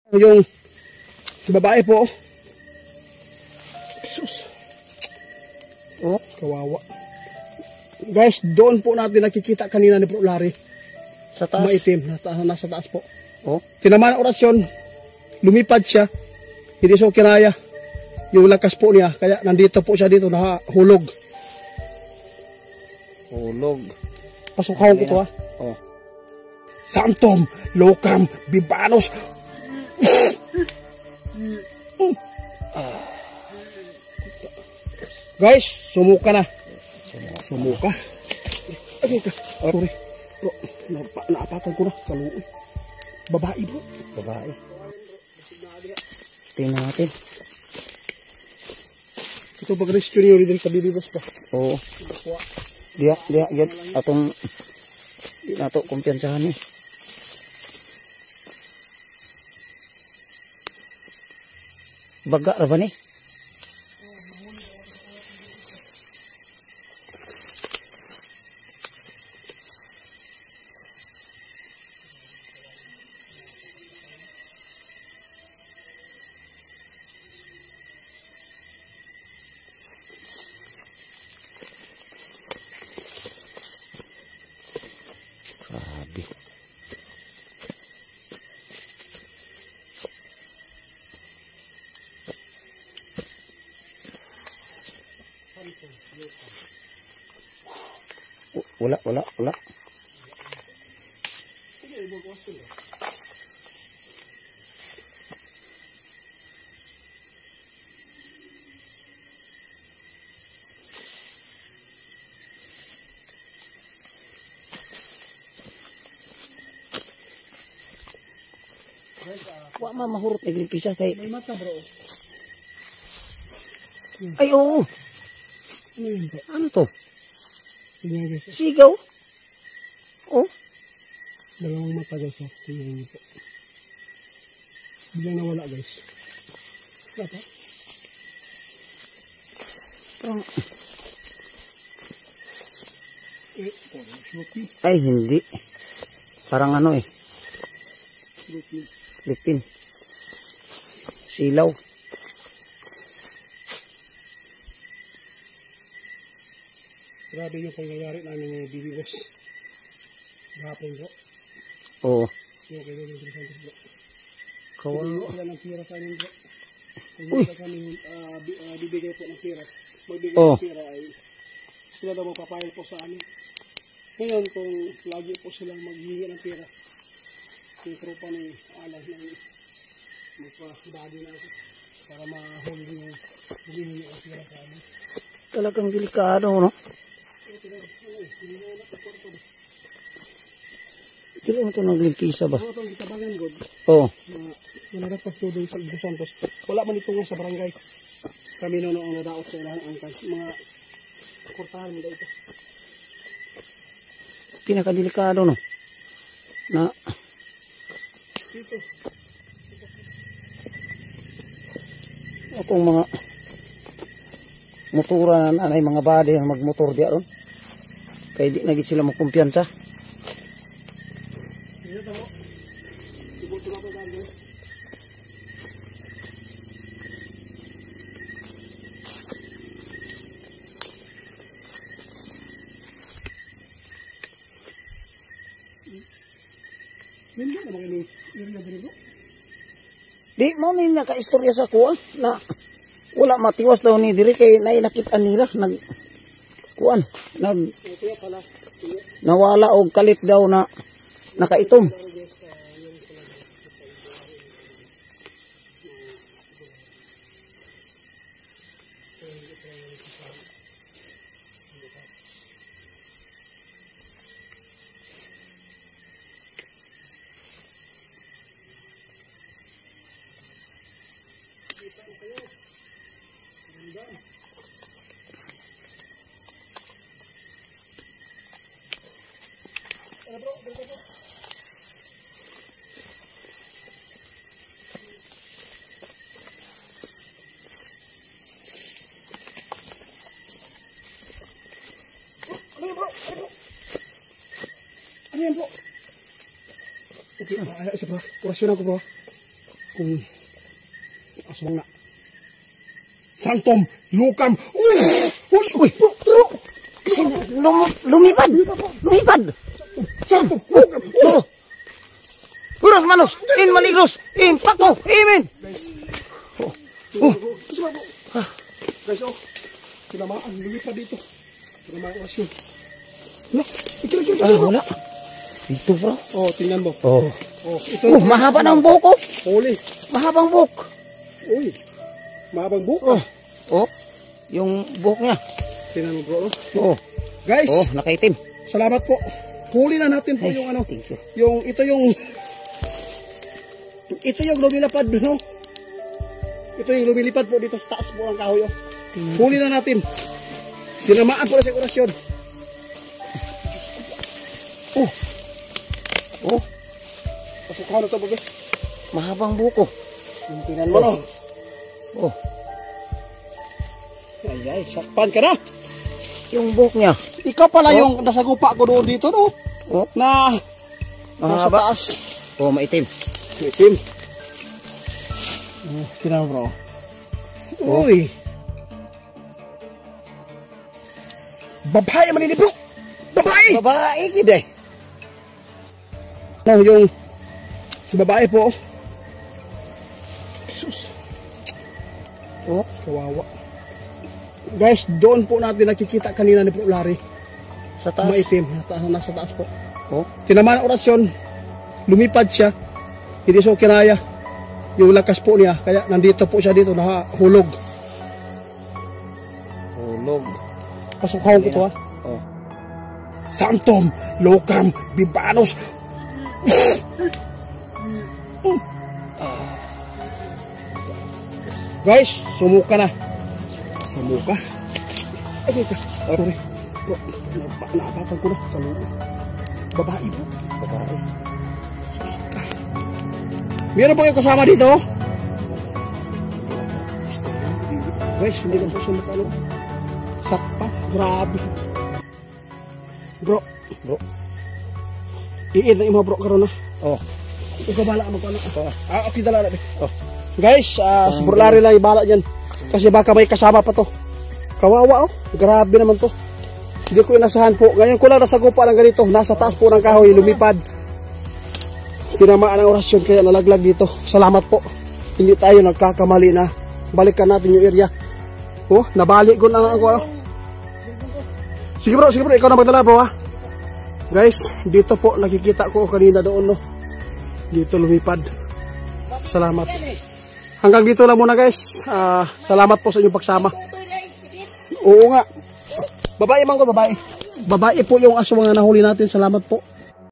Yung babae po. Jesus. Oh, kawawa. Guys, doon po natin nakikita kanina ni Bro Larry. Sa taas? Maitim, nasa taas po. Oh. Tinamaan ang orasyon, lumipad siya, hindi siya kinaya. Yung lakas po niya, kaya nandito po siya dito, nahulog. Hulog. Pasukaw ko to ha. Oh. Sanctum, locam, bibanos. Guys, sumuka na. Sumuka. Ay, sorry. Bro, naapatan ko na. Kaluoy. Babae bro. Babae. Tingnan natin. Ito pag-rescue niyo rin sa bibibos pa. Oo. Dia, yan. Atong nato kumpiyansahan eh. Baga ra ba ni? Grabe. Wala. Wa mahurot na gripisa kay. May mata bro. Ay oo. Ano yun bro? Ano to? Tingnan guys. Sigaw. Oh. Dalawang mata guys. Tingnan niyo po. Biglang nawala guys. Wala pa? Parang, Shopee. ay hindi. Parang ano eh. Lipin. Silaw. Grabe yung pangyayari namin ng BBS. Gapon bro. Oo. Yung kayo ng Santos bro. Kawawa. Sila ng pira sa amin bro. Kung Uy. sila kami bibigay po ng pira. Magbigay Oh. ng pira ay sila daw magpapayal po sa amin. Ngayon kung lagi po silang maghihingi ng pira, yung tropa ni Alan na magpa-body na ako para mahuli yung humihingi ng pira sa amin. Talagang delikado, no? Tira mo ito ng limpisa ba? Ano itong gitabangan god? Oo. Nanarap pa doon sa Los Santos. Wala man ito nga sa barangay. Kami noon ang nadaot sa ilang angkan. Mga kurtahan mo dito. Pinakadelikado, no? Na, Dito. akong mga motora na nanay, mga body ang magmotor diya ron. Kaya di nagit sila magkumpiyansa. Dito mo. Ibuto na ko dito. Hindi naman ini area dito. Di mo ni naka-istorya sa kuwan na wala matiwas daw ni diri kay nainakitan nila nag kuwan nag Kaya pala. nawala og kalit daw na nakaitom. Ano yan bro? Okay, isa bro. Kurasyon ako bro. kung aswang na. Phantom, lukam. Uy, bro. Kasi lumipad. San? Puros manos, in maligros, in pato, amen. Guys, tinamaan, lumipad dito. Tinamaan orasyon. Wala, ikil. Wala. Dito bro. Oh, tingnan mo. Ito. Mahaba ng buhok ko. Huli. Mahabang buhok. Uy, mahabang buhok. Yung buhok niya. Tingnan mo bro. Guys. Nakaitim. Salamat po. Huli na natin po yung ano. Thank you. Ito yung lumilipad, no? Ito yung lumilipad po dito sa taas po ng kahoy. Huli na natin. Tinamaan po na sa orasyon. Pasukaw na ito, babe. Mahabang buhok ko. Tingnan mo, no? Ay, sakpan ka na. Yung buhok niya. Ikaw pala yung nasagupa ko doon dito, no? Na nasa Mahaba. taas. Maitim. Itim. Tingnan mo, bro. Uy. Babae man ini, bro. Babae. Babae gid eh. No, yung si babae po. Jesus. Kawawa. Guys, doon po natin nakikita kanina ni Bro Larry. Sa taas. Maitim, nasa taas po. Tinamaan ang orasyon, lumipad siya, hindi siya kinaya yung lakas po niya, kaya nandito po siya dito, nahulog. Pasukaw ko to ha. Phantom, Lukam, Bibanos. Guys, sumuka na. Sumuka. Ay, sorry. Bro, naapatan ko na sa loob. Babae po. Babae. Meron po yung kasama dito. Guys, hindi na po sumuka. Sakpa. Grabe. Bro. Iin na yung mga bro karon na. Ikaw bala ka magkano. Okay, dala na. Guys, si Bro Larry lang ibala dyan. Kasi baka may kasama pa to. Kawawa grabe naman to. Hindi ko inasahan po. Ngayon ko lang nasagupa ng ganito. Nasa taas po ng kahoy, lumipad. Tinamaan ang orasyon kaya nalaglag dito. Salamat po. Hindi tayo nagkakamali na. Balikan natin yung area. Nabalik ko na ako. Sige bro, ikaw na magdala bro ha. Guys, dito po nakikita ko kanina doon no. Dito lumipad. Salamat. Hanggang dito lang muna guys. Salamat po sa inyong pagsama. Oo nga. Babae man ko, babae. Babae po yung aswang na nahuli natin. Salamat po.